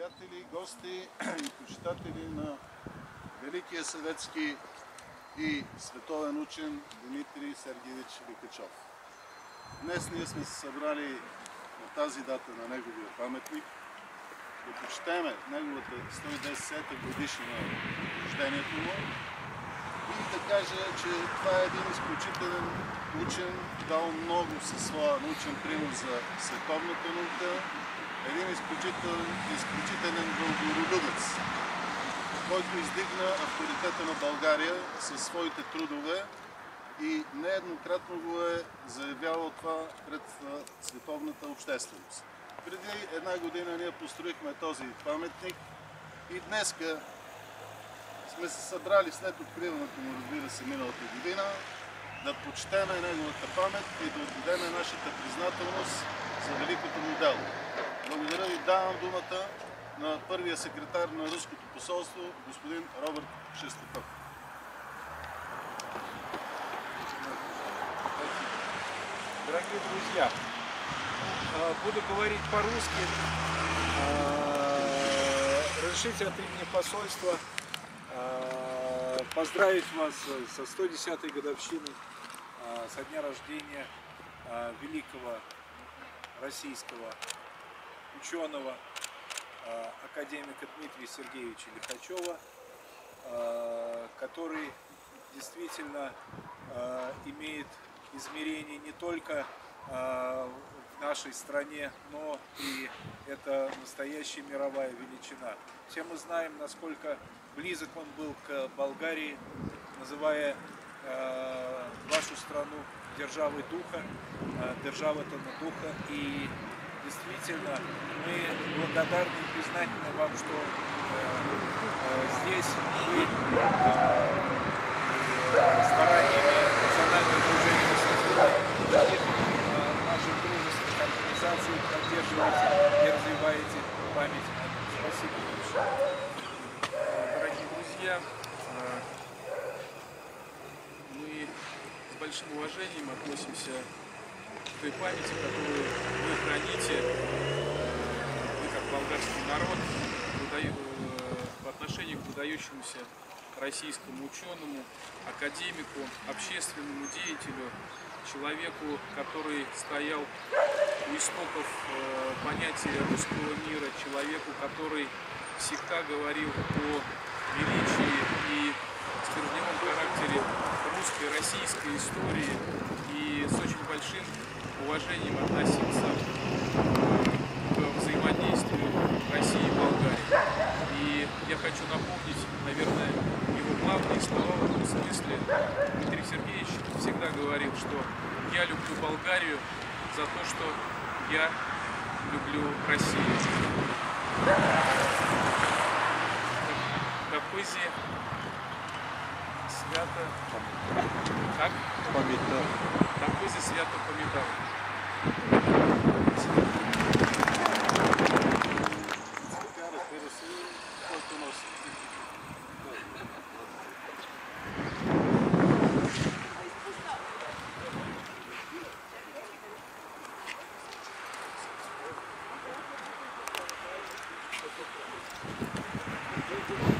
приятели, гости и почитатели на великия съветски и световен учен Дмитрий Сергеевич Лихачов. Днес ние сме се събрали на тази дата на неговия паметник да почетем неговата 110-та годишнина от рождението му и да кажа, че това е един изключителен учен, дал много със своя научен принос за световната наука, един изключителен дългородец, който издигна авторитета на България със своите трудове и нееднократно го е заявявал това пред световната общественост. Преди една година ние построихме този паметник и днеска сме се събрали след откриването му, разбира се, миналата година, да почетем неговата памет и да отдадем нашата признателност за великото му дело. Благодаря и давам думата на първия секретар на Руското посолство, господин Роберт Шестаков. Дорогие друзья, буду говорить по-русски. Разрешите от имени посольства поздравить вас со 110-й годовщиной со дня рождения великого российского ученого, академика Дмитрия Сергеевича Лихачева, который действительно имеет измерение не только в нашей стране, но и это настоящая мировая величина. Все мы знаем, насколько близок он был к Болгарии, называя вашу страну державой духа, державой духа. И действительно мы благодарны и признательны вам, что здесь вы стараниями национального движения наших дружественных организаций поддерживаете и развиваете память о нем. Спасибо большое. Дорогие друзья, мы с большим уважением относимся к той памяти, которую вы храните, вы как болгарский народ, по отношению к выдающемуся российскому ученому, академику, общественному деятелю, человеку, который стоял у истоков понятия русского мира, человеку, который всегда говорил о величии и стержневом характере русской, российской истории и с очень большим уважением относился к взаимодействию России и Болгарии. И я хочу напомнить, наверное, его главные слова в этом смысле. Дмитрий Сергеевич всегда говорил, что я люблю Болгарию за то, что я люблю Россию. Капызи свято... Как? Помидор. Капызи свято помидор. Thank you.